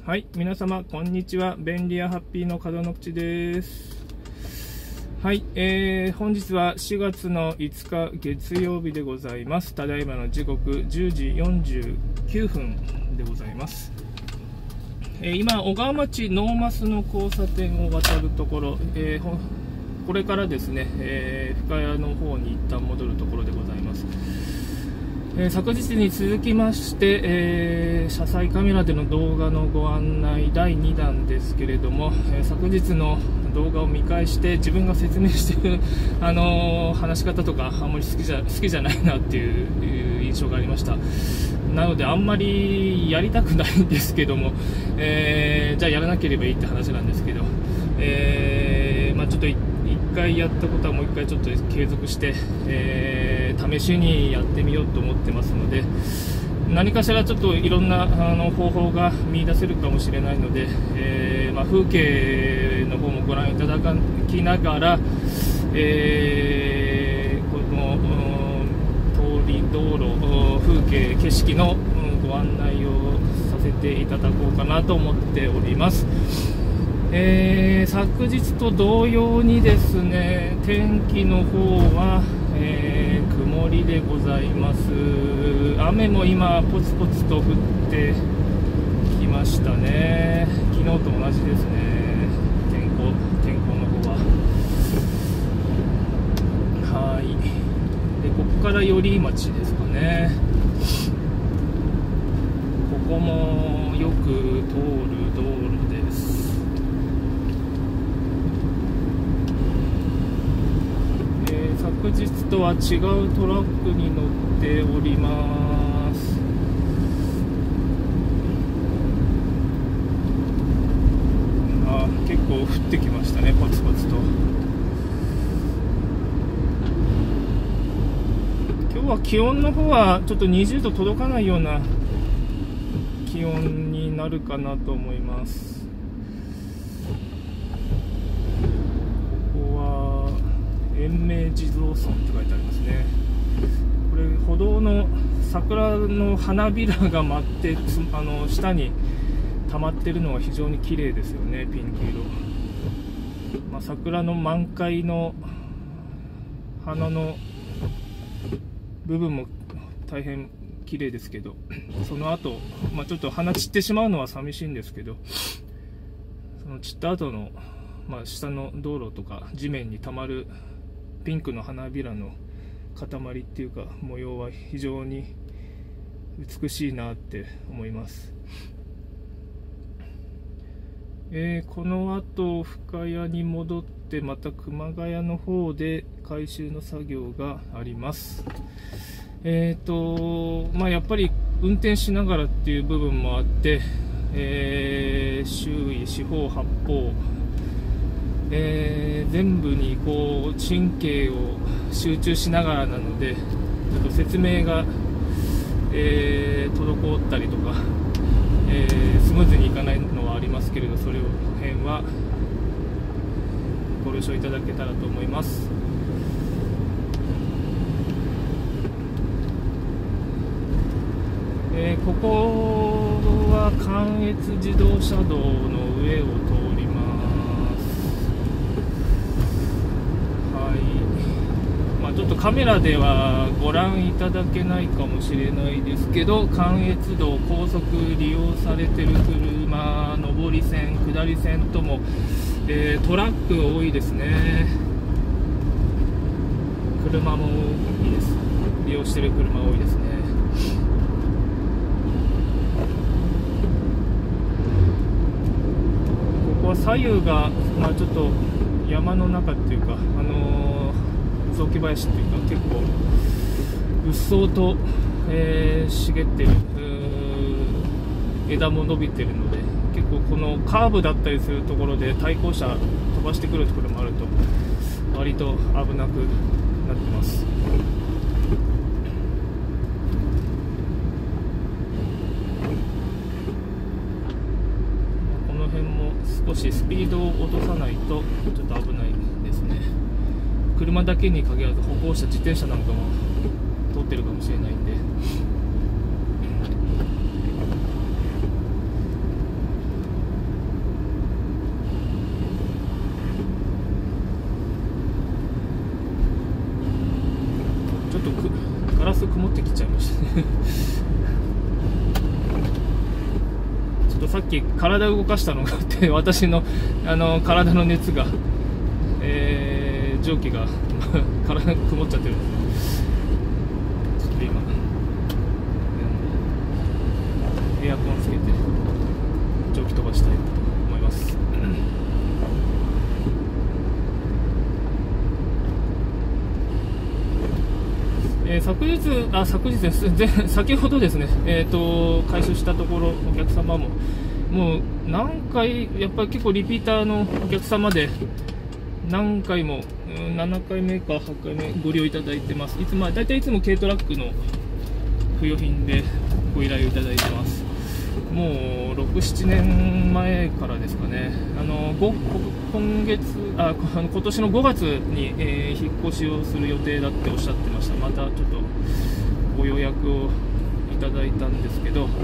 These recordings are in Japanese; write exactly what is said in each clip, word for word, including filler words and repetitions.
はい、皆様こんにちは。便利やハッピーの門の口です。はい、えー、本日はしがつのいつか月曜日でございます。ただいまの時刻じゅうじよんじゅうきゅうふんでございます。えー、今小川町能増の交差点を渡るところ、えー、これからですね、えー、深谷の方に一旦戻るところでございます。えー、昨日に続きまして、えー、車載カメラでの動画のご案内だいにだんですけれども、えー、昨日の動画を見返して自分が説明している、あのー、話し方とかあんまり好きじゃ、好きじゃないなっていう印象がありました。なのであんまりやりたくないんですけども、えー、じゃあやらなければいいって話なんですけど、えーまあ、ちょっと一回やったことはもう一回ちょっと継続して、えー、試しにやってみようと思ってますので、何かしらちょっといろんなあの方法が見出せるかもしれないので、えーまあ、風景の方もご覧いただきながら、えー、この通り道路風景景色のご案内をさせていただこうかなと思っております。えー、昨日と同様にですね、天気の方は、えー、曇りでございます。雨も今ポツポツと降ってきましたね。昨日と同じですね、天候、天候の方は。はい。で、ここから寄居町ですかね。ここもよく通る道路です。昨日とは違うトラックに乗っております。あ、結構降ってきましたね、ポツポツと。今日は気温の方はちょっとにじゅうど届かないような気温になるかなと思います。延命地蔵村って書いてありますね。これ歩道の桜の花びらが舞ってあの下に溜まってるのが非常に綺麗ですよね、ピンク色。まあ、桜の満開の花の部分も大変綺麗ですけど、その後、まあ、ちょっと花散ってしまうのは寂しいんですけど、その散った後の、まあ、下の道路とか地面に溜まるピンクの花びらの塊っていうか模様は非常に美しいなって思います。えー、この後深谷に戻ってまた熊谷の方で回収の作業があります。えーとまあ、やっぱり運転しながらっていう部分もあって、えー、周囲四方八方えー、全部にこう神経を集中しながらなので、ちょっと説明が、えー、滞ったりとか、えー、スムーズにいかないのはありますけれど、それを辺はご了承いただけたらと思います。えー、ここは関越自動車道の上を通ります。ちょっとカメラではご覧いただけないかもしれないですけど、関越道高速利用されてる車、上り線下り線とも、えー、トラック多いですね。車も多いです。利用してる車多いですね。ここは左右が、まあ、ちょっと山の中っていうか、あのー雑木林っていうか結構うっそうと、えー、茂ってる枝も伸びてるので、結構このカーブだったりするところで対向車飛ばしてくるところもあると割と危なくなってます。この辺も少しスピードを落とさないとちょっと危ないですね。車だけに限らず歩行者、自転車なんかも通ってるかもしれないんで、 さっき体を動かしたのがあって私の、あの体の熱が、えー、蒸気が体曇っちゃってるんですね。ちょっと今エアコンつけて蒸気飛ばしたいと思います。えー、昨日、あ、昨日です。先ほどですね、えーと、回収したところ、お客様も、もう何回、やっぱり結構リピーターのお客様で、何回も、うん、ななかいめかはちかいめご利用いただいてます。いつも、大体いつも軽トラックの不用品でご依頼をいただいてます。もうろく、ななねんまえからですかね、あの今月あ、今年のごがつに、えー、引っ越しをする予定だっておっしゃってました。またちょっとご予約をいただいたんですけど、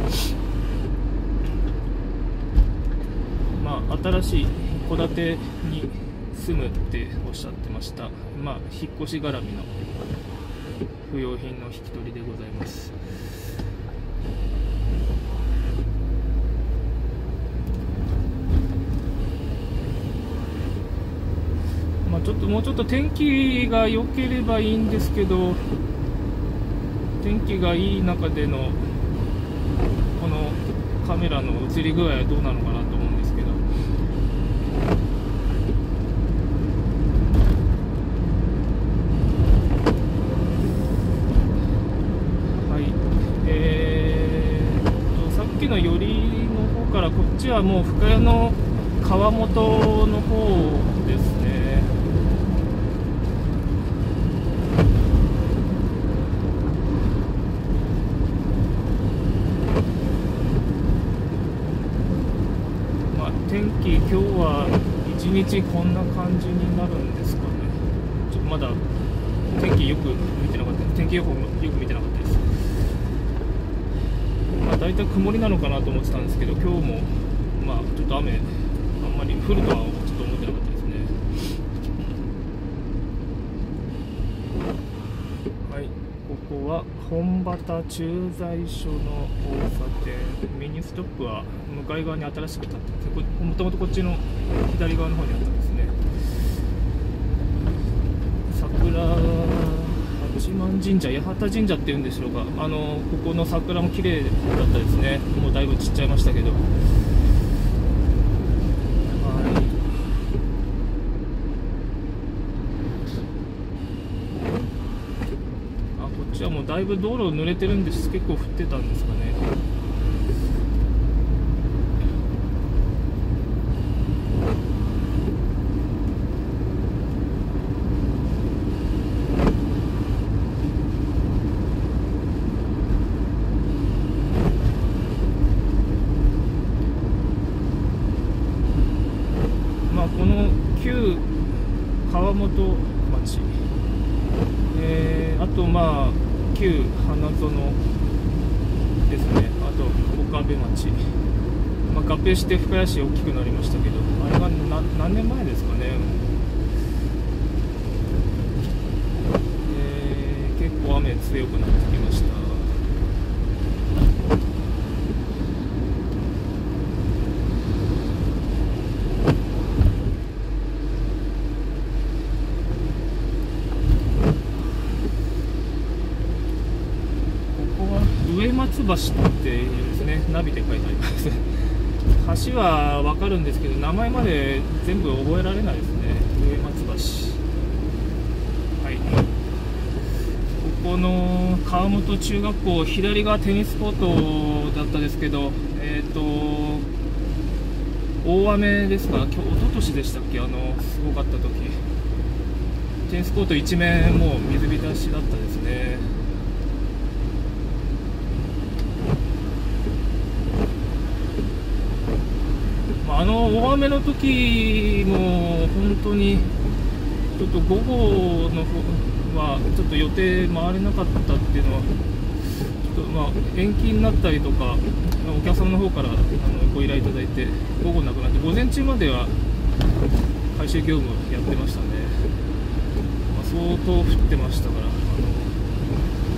まあ、新しい戸建てに住むっておっしゃってました。まあ、引っ越し絡みの不用品の引き取りでございます。まあ、ちょっともうちょっと天気が良ければいいんですけど、天気がいい中でのこのカメラの映り具合はどうなのかなと思うんですけど、はい、えー、とさっきの寄りの方からこっちはもう深谷の川本の方ですね。天気、今日は一日こんな感じになるんですかね。ちょっとまだ天気よく見てなかった、天気予報もよく見てなかったです。まあ、大体曇りなのかなと思ってたんですけど、今日もまあちょっと雨、あんまり降るとはちょっと思ってなかったですね。はい、ここは本畑駐在所の交差点、ミニストップは向かい側に新しく建ってます。もともとこっちの左側の方にあったんですね。桜八幡神社、八幡神社っていうんでしょうか、あのここの桜も綺麗だったですね。もうだいぶ散っちゃいましたけど、はい、あ、こっちはもうだいぶ道路濡れてるんです。結構降ってたんですかね。この旧川本町、えー、あとまあ旧花園ですね、あと岡部町、まあ、合併して深谷市大きくなりましたけど、あれがな何年前ですかね、えー、結構雨強くなってきました。上松橋っていうですね、ナビで書いてあります橋は分かるんですけど、名前まで全部覚えられないですね。上松橋、はい、ここの川本中学校、左がテニスコートだったですけど、えっと大雨ですか、今日一昨年でしたっけ、あのすごかった時、テニスコート一面もう水浸しだったですね。あの大雨の時も本当にちょっと午後の方はちょっと予定回れなかったっていうのは、ちょっとまあ延期になったりとか、お客様の方からあのご依頼いただいて、午後なくなって午前中までは回収業務やってましたね。まあ、相当降ってましたから、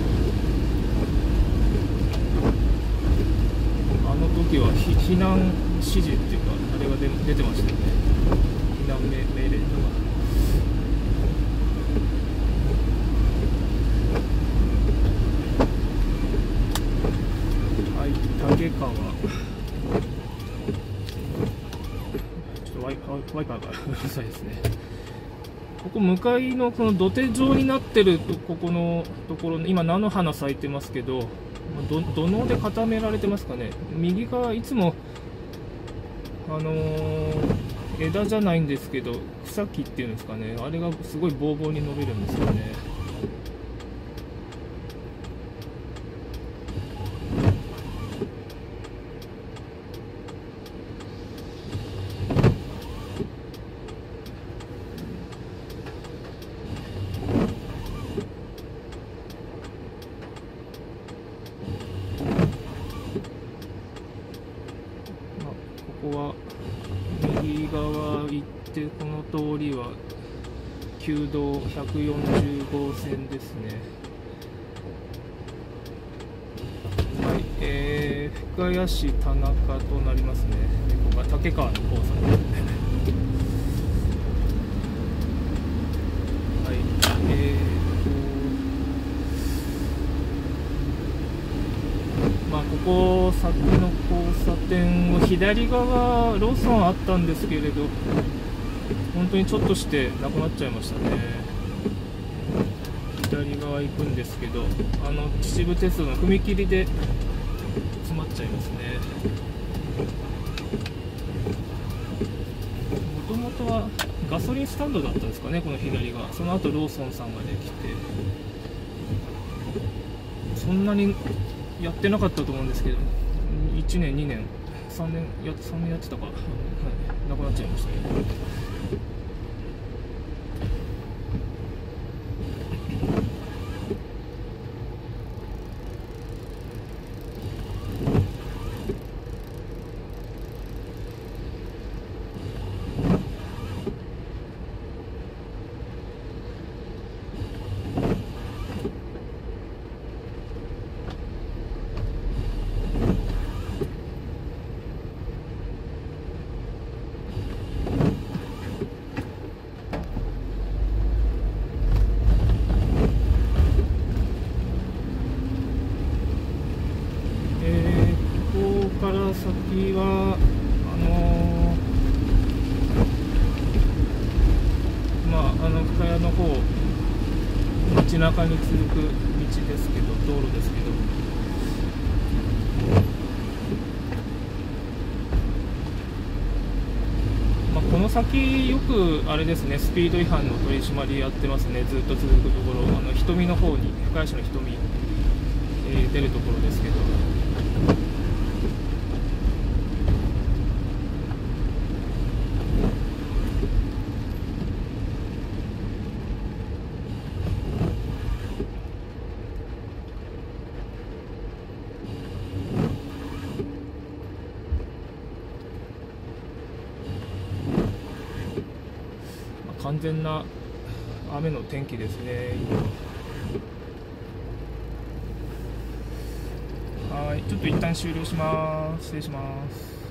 あのあの時は避難指示っていうかあれが出出てましたよね、避難命命令とか。はい、竹川、ちょっとワイワイパーがうるさいですね。ここ向かいのこの土手状になってるとここのところ、今菜の花咲いてますけど、ど土のうで固められてますかね。右側いつもあのー、枝じゃないんですけど草木っていうんですかね、あれがすごいボーボーに伸びるんですよね。ここは右側行ってこの通りは旧道ひゃくよんじゅうごうせんですね。はい、えー、深谷市田中となりますね。ここが竹川の交差点ですね。はい、えーとまあここ先の交差点を左側ローソンあったんですけれど、本当にちょっとしてなくなっちゃいましたね。左側行くんですけど、あの秩父鉄道の踏切で詰まっちゃいますね。もともとはガソリンスタンドだったんですかね、この左側。その後ローソンさんができて、そんなにやってなかったと思うんですけど、いちねんにねんさんねんやさんねんやってたか、はい、なくなっちゃいましたね。から先はあのー、まああの深谷の方街中に続く道ですけど、道路ですけど、まあ、この先よくあれですね、スピード違反の取り締まりやってますね。ずっと続くところ、あの瞳の方に、深谷市の瞳、えー、出るところですけど。完全な雨の天気ですね。はい、ちょっと一旦終了します。失礼します。